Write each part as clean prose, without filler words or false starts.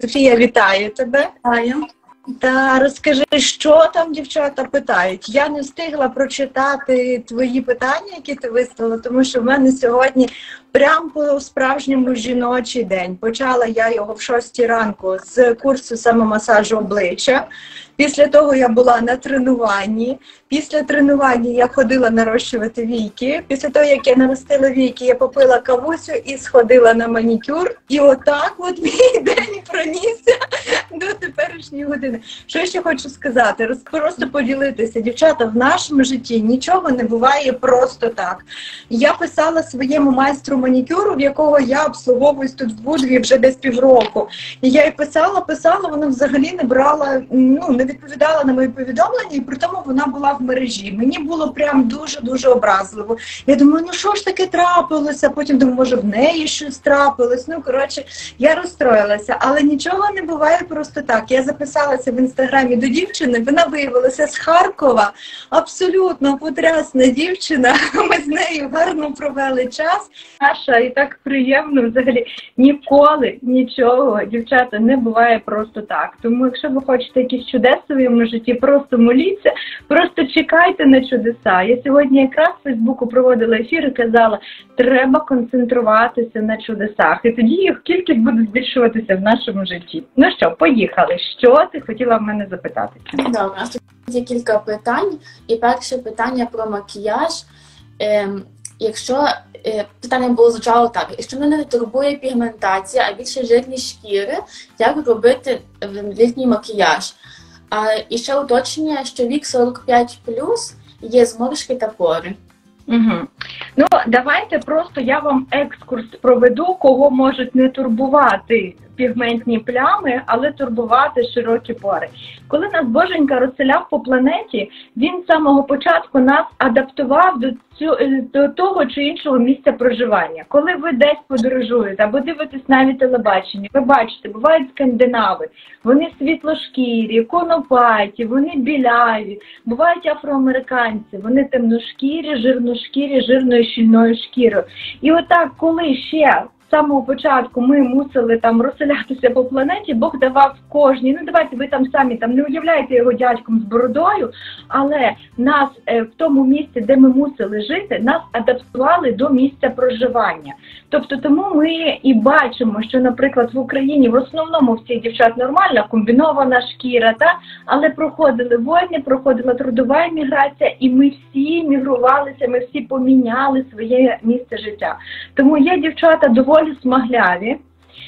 Софія, вітаю тебе. Вітаю. Та розкажи, що там дівчата питають. Я не встигла прочитати твої питання, які ти виставила, тому що в мене сьогодні прям по-справжньому жіночий день. Почала я його в 6 ранку з курсу самомасажу обличчя. Після того я була на тренуванні. Після тренування я ходила нарощувати війки. Після того, як я наростила війки, я попила кавусю і сходила на манікюр. І отак от мій день пронісся до теперішньої години. Що я ще хочу сказати? Просто поділитися. Дівчата, в нашому житті нічого не буває просто так. Я писала своєму майстру манікюру, в якого я обслуговуюсь тут в Будві вже десь півроку. І я їй писала, вона взагалі не брала, не відповідала на мої повідомлення, і при тому вона була в мережі. Мені було прям дуже-дуже образливо. Я думаю, що ж таке трапилося? Потім думаю, може в неї щось трапилось. Я розстроїлася. Але нічого не буває просто так. Я записалася в інстаграмі до дівчини, вона виявилася з Харкова. Абсолютно потрясна дівчина. Ми з нею гарно провели час. Наша, і так приємно взагалі. Ніколи нічого, дівчата, не буває просто так. Тому якщо ви хочете якісь чудес в своєму житті, просто моліться, просто чекайте на чудеса. Я сьогодні якраз в Фейсбуку проводила ефір і казала, треба концентруватися на чудесах. І тоді їх кількість буде збільшуватися в нашому житті. Ну що, поїхали. Що ти хотіла в мене запитати? Добре, є кілька питань. І перше питання про макіяж. Якщо питання було звучало так, якщо мене не турбує пігментація, а більше жирні шкіри, як робити літній макіяж? І ще уточнення, що вік 45+, є зморшки та пори. Угу. Давайте просто я вам екскурс проведу, кого можуть не турбувати пігментні плями, але турбувати широкі пори. Коли нас Боженька розселяв по планеті, він з самого початку нас адаптував до того чи іншого місця проживання. Коли ви десь подорожуєте або дивитесь навіть телебачення, ви бачите, бувають скандинави, вони світлошкірі, конопаті, вони біляві, бувають афроамериканці, вони темношкірі, жирношкірі, жирною щільною шкірою. І отак, коли ще з самого початку ми мусили там розселятися по планеті, Бог давав кожній, давайте ви там самі не уявляєте його дядьком з бородою, але нас в тому місці, де ми мусили жити, нас адаптували до місця проживання. Тобто тому ми і бачимо, що, наприклад, в Україні в основному всіх дівчат нормальна, комбінована шкіра, але проходили війни, проходила трудова еміграція, і ми всі мігрувалися, ми всі поміняли своє місце життя. Тому є дівчата доволі смагляві,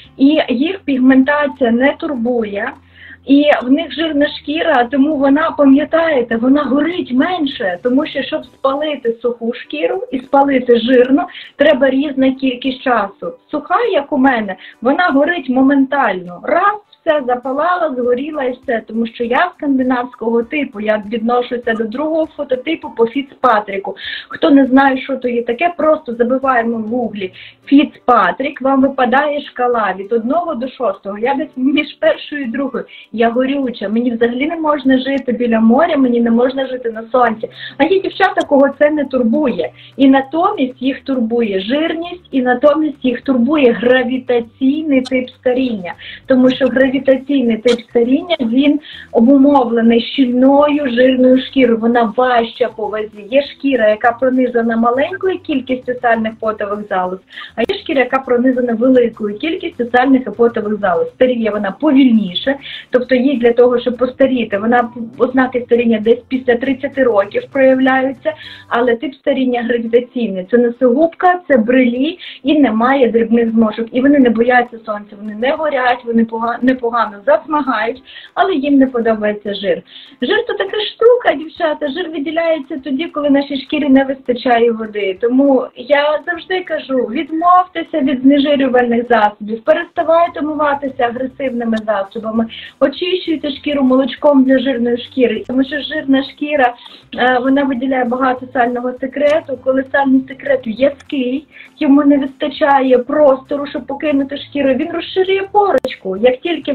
і їх пігментація не турбує, і в них жирна шкіра, тому вона, пам'ятаєте, вона горить менше, тому що, щоб спалити суху шкіру і спалити жирну, треба різна кількість часу. Суха, як у мене, вона горить моментально. Раз, все, запалала, згоріла і все. Тому що я скандинавського типу, я відношуся до другого фототипу по Фіцпатріку. Хто не знає, що то є таке, просто забиваємо в гуглі Фіцпатрік, вам випадає шкала від 1 до 6. Я десь між першою і другою. Я горюча, мені взагалі не можна жити біля моря, мені не можна жити на сонці. А є дівчата, кого це не турбує. І натомість їх турбує жирність, і натомість їх турбує гравітаційний тип старіння. Тому що гравітаційний тип старіння, він обумовлений щільною жирною шкірою. Вона важча по вазі. Є шкіра, яка пронизана маленькою кількістю сальних потових залоз, а є шкіра, яка пронизана великою кількістю сальних і потових залоз. Старіє вона повільніше, тобто їй для того, щоб постаріти, ознаки старіння десь після 30 років проявляються, але тип старіння гравітаційний. Це носогубка, це брелі і немає дрібних зморшок. І вони не бояться сонця, вони не горять, вони непогано засмагають, але їм не подобається жир. Жир – то така штука, дівчата, жир виділяється тоді, коли нашій шкірі не вистачає води. Тому я завжди кажу, відмовтеся від знежирювальних засобів, переставайте умиватися агресивними засобами, очищуйте шкіру молочком для жирної шкіри, тому що жирна шкіра, вона виділяє багато сального секрету. Коли сальний секрет в'язкий, йому не вистачає простору, щоб покинути шкіру, він розширює порочку. Як тільки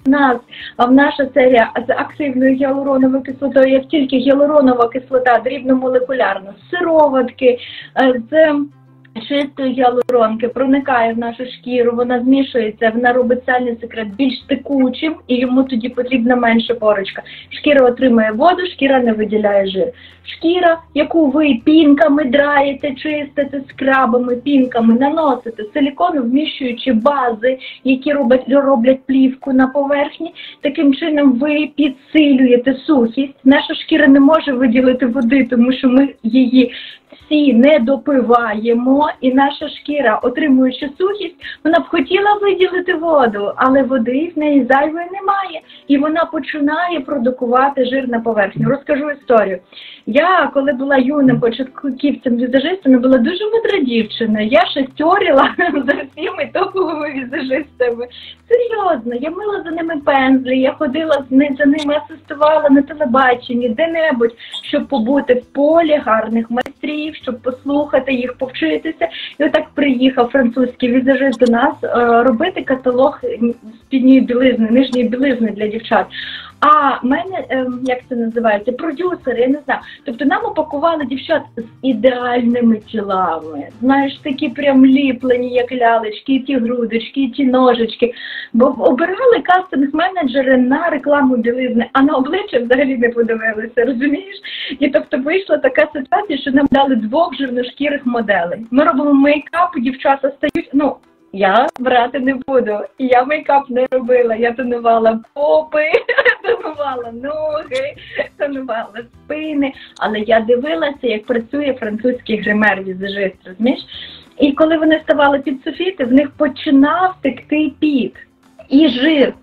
в наша серія з активною гіалуроновою кислотою, як тільки гіалуронова кислота дрібномолекулярна, з сироватки, з чистої гіалуронки проникає в нашу шкіру, вона змішується, вона робить сальний секрет більш текучим, і йому тоді потрібна менша порочка. Шкіра отримує воду, шкіра не виділяє жир. Шкіра, яку ви пінками драєте, чистите, скрабами, пінками наносите, силікону вміщуючи бази, які роблять плівку на поверхні, таким чином ви підсилюєте сухість. Наша шкіра не може виділити води, тому що ми її всі не допиваємо, і наша шкіра, отримуючи сухість, вона б хотіла виділити воду, але води в неї зайвої немає, і вона починає продукувати жир на поверхню. Розкажу історію. Я, коли була юним початківцем-візажистом, була дуже мудра дівчина. Я шестерила за всіми топовими візажистами. Серйозно, я мила за ними пензлі, я ходила за ними, асистувала на телебаченні, де-небудь, щоб побути в полі гарних майстрів, щоб послухати їх, повчитися. І отак приїхав французький візажист до нас робити каталог спідньої білизни, нижньої білизни для дівчат. А в мене, як це називається, продюсери, я не знаю. Тобто нам упакували дівчат з ідеальними тілами. Знаєш, такі прям ліплені, як лялечки, і ті грудочки, і ті ножички. Бо обирали кастинг-менеджери на рекламу білизни, а на обличчя взагалі не подивилися, розумієш? І тобто вийшла така ситуація, що нам дали 2 жирношкірих моделей. Ми робимо мейкап, дівчата стають, я брати не буду. Я мейкап не робила. Я тонувала попи, тонувала ноги, тонувала спини. Але я дивилася, як працює французький гример-візажист, розумієш? І коли вони ставали під софіти, в них починав текти піт і жир.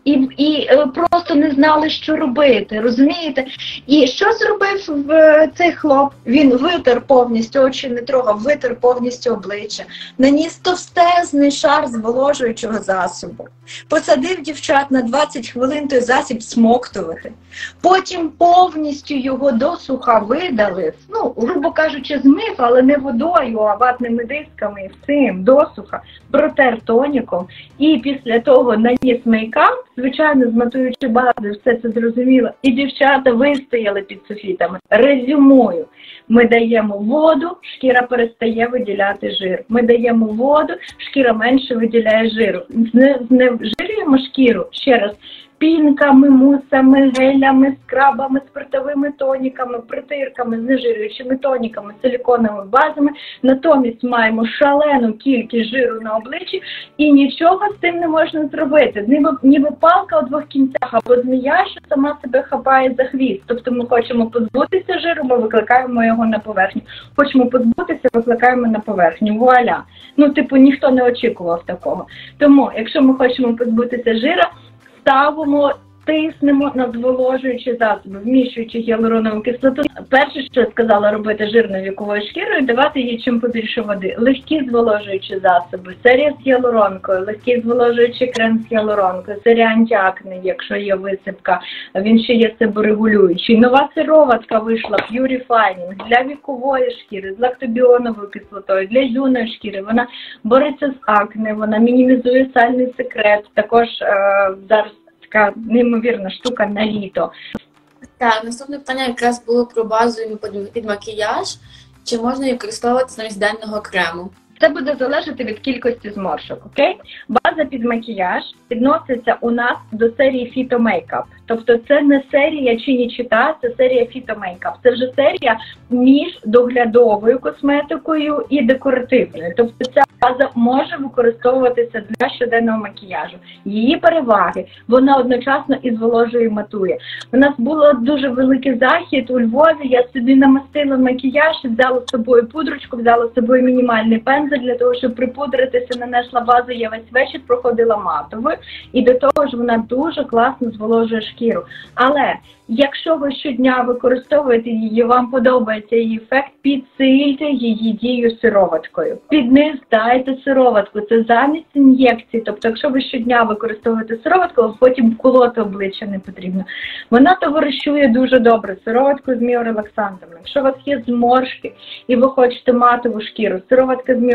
І просто не знали, що робити, розумієте? І що зробив цей хлоп? Він витер повністю, очі не трогав, витер повністю обличчя, наніс товстезний шар зволожуючого засобу, посадив дівчат на 20 хвилин той засіб смоктувати, потім повністю його досуха видалив, грубо кажучи, змив, але не водою, а ватними дисками, і цим досуха, протер тоніком, і після того наніс мейкап, звичайно, зматуючи бази, все це зрозуміло. І дівчата вистояли під софітами. Резюмую. Ми даємо воду, шкіра перестає виділяти жир. Ми даємо воду, шкіра менше виділяє жиру. Зневжирюємо шкіру, ще раз, пінками, мусами, гелями, скрабами, спиртовими тоніками, притирками, знежирюючими тоніками, силіконовими базами. Натомість маємо шалену кількість жиру на обличчі і нічого з цим не можна зробити. Ніби палка у 2 кінцях або змія, що сама себе хапає за хвіст. Тобто ми хочемо позбутися жиру, ми викликаємо його на поверхню. Хочемо позбутися, викликаємо на поверхню. Вуаля. Ніхто не очікував такого. Тому, якщо ми хочемо позбутися жира, ставимо, тиснемо на зволожуючі засоби, вміщуючи гіалуронову кислоту. Перше, що я сказала, робити жирно-віковою шкірою, давати їй чим побільше води. Легкі зволожуючі засоби, серія з гіалуронкою, легкий зволожуючий крем з гіалуронкою, серія антиакне, якщо є висипка, він ще є себорегулюючий. Нова сироватка вийшла, Purifying, для вікової шкіри, з лактобіоновою кислотою, для юної шкіри. Вона бореться з акне, вона мінімізує сальний секрет. Також зараз така неймовірна штука на літо. Так, наступне питання якраз було про базу під макіяж. Чи можна її використовувати замість денного крему? Це буде залежати від кількості зморшок, окей? База під макіяж відноситься у нас до серії фітомейкап. Тобто це не серія Чинічіта, це серія фітомейкап. Це вже серія між доглядовою косметикою і декоративною. Тобто ця база може використовуватися для щоденного макіяжу. Її переваги, вона одночасно і зволожує, і матує. У нас був дуже великий захід у Львові, я собі намастила макіяж, взяла з собою пудрочку, взяла з собою мінімальний пензель для того, щоб припудритися, нанесла базу, я весь вечір проходила матовою, і до того ж вона дуже класно зволожує шкіру. Але якщо ви щодня використовуєте її, вам подобається її ефект, підсильте її дію сироваткою. Під низ дайте сироватку, це замість ін'єкцій. Тобто, якщо ви щодня використовуєте сироватку, потім вколоти обличчя не потрібно. Вона товаришує дуже добре з сироваткою з міорелаксантами. Якщо у вас є зморшки і ви хочете матову шкіру, сироватка з міорелаксантами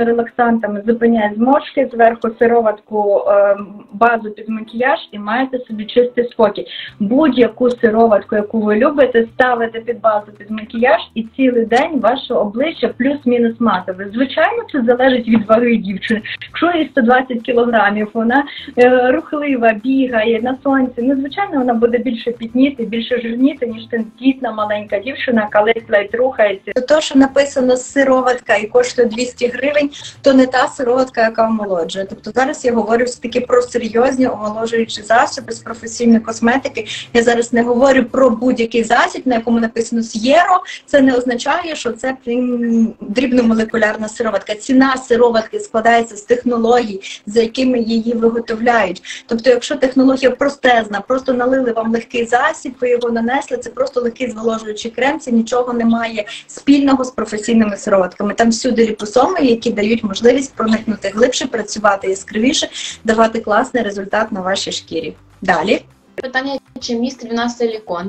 біорелаксантами зупиняє зморшки, зверху сироватку, базу під макіяж і маєте собі чистий спокій. Будь-яку сироватку, яку ви любите, ставите під базу під макіяж і цілий день ваше обличчя плюс-мінус матове. Звичайно, це залежить від ваги дівчини. Якщо їй 120 кілограмів, вона рухлива, бігає на сонці, ну, звичайно, вона буде більше пітніти, більше жирніти, ніж тендітна маленька дівчина, яка ледь рухається. То, що написано сироватка і коштує 200 гривень, то не та сироватка, яка омолоджує. Тобто зараз я говорю все-таки про серйозні омоложуючі засоби з професійної косметики. Я зараз не говорю про будь-який засіб, на якому написано «С'єро». Це не означає, що це дрібномолекулярна сироватка. Ціна сироватки складається з технологій, за якими її виготовляють. Тобто, якщо технологія простезна, просто налили вам легкий засіб, ви його нанесли, це просто легкий зволожуючий крем, це нічого немає спільного з професійними сироватками. Там всюди ліпосоми, які дають можливість проникнути глибше, працювати яскравіше, давати класний результат на вашій шкірі. Далі. Питання, чи містить в нас силікон?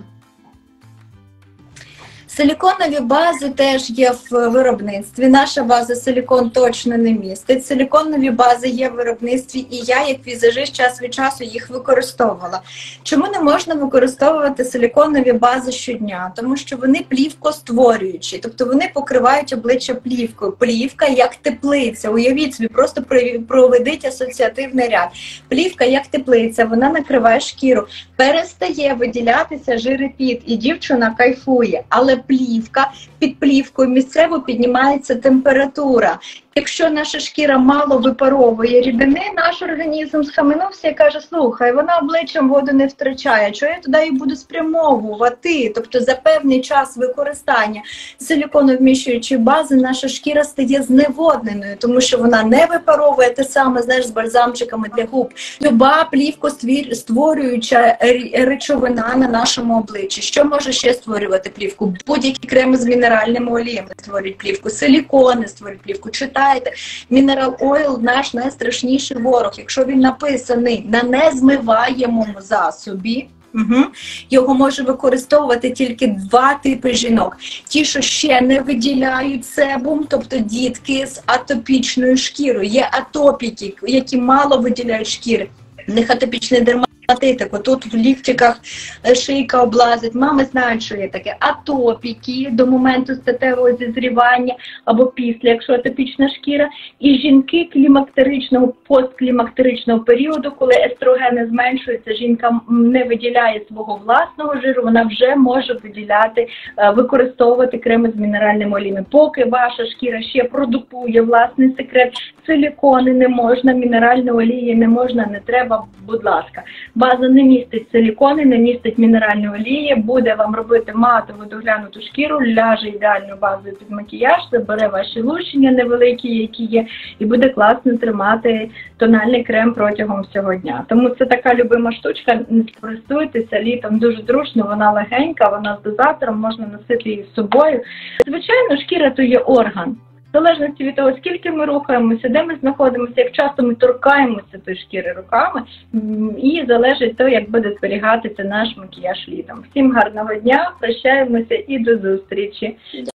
Силіконові бази теж є в виробництві. Наша база силікон точно не містить. Силіконові бази є в виробництві, і я, як візажист, час від часу їх використовувала. Чому не можна використовувати силіконові бази щодня? Тому що вони плівкостворюючі, тобто вони покривають обличчя плівкою. Плівка як теплиця. Уявіть собі, просто проведіть асоціативний ряд. Плівка як теплиця, вона накриває шкіру. Перестає виділятися жир і піт, і дівчина кайфує. Але плівка, під плівкою місцево піднімається температура. Якщо наша шкіра мало випаровує рідини, наш організм схаменувся і каже, слухай, вона обличчям воду не втрачає, чого я туди її буду спрямовувати? Тобто за певний час використання силіконовміщуючої бази наша шкіра стає зневодненою, тому що вона не випаровує те саме, знаєш, з бальзамчиками для губ. Люба плівкостворююча речовина на нашому обличчі. Що може ще створювати плівку? Будь-які креми з мінеральними оліями створюють плівку, силікони створюють плівку. Читайте, Mineral Oil – наш найстрашніший ворог. Якщо він написаний на незмиваємому засобі, його може використовувати тільки два типи жінок. Ті, що ще не виділяють себум, тобто дітки з атопічною шкірою. Є атопіки, які мало виділяють шкіри. В них атопічний дерматит. Тут в ліктиках шийка облазить. Мами знають, що є таке. Атопіки до моменту статевого зізрівання або після, якщо атопічна шкіра. І жінки клімактеричного, постклімактеричного періоду, коли естрогени зменшуються, жінка не виділяє свого власного жиру, вона вже може виділяти, використовувати креми з мінеральними оліями. Поки ваша шкіра ще продукує власний секрет, силікони не можна, мінеральні олії не можна, не треба, будь ласка. База не містить силікони, не містить мінеральні олії, буде вам робити матову доглянуту шкіру, ляже ідеальною базою під макіяж, забере ваші лущення невеликі, які є, і буде класно тримати тональний крем протягом всього дня. Тому це така любима штучка, не користуйтеся, літом дуже зручно, вона легенька, вона з дозатором, можна носити її з собою. Звичайно, шкіра то є орган. В залежності від того, скільки ми рухаємося, де ми знаходимося, як часто ми торкаємося тої шкіри руками, і залежить то, як буде зберігатися наш макіяж літом. Всім гарного дня, прощаємося і до зустрічі!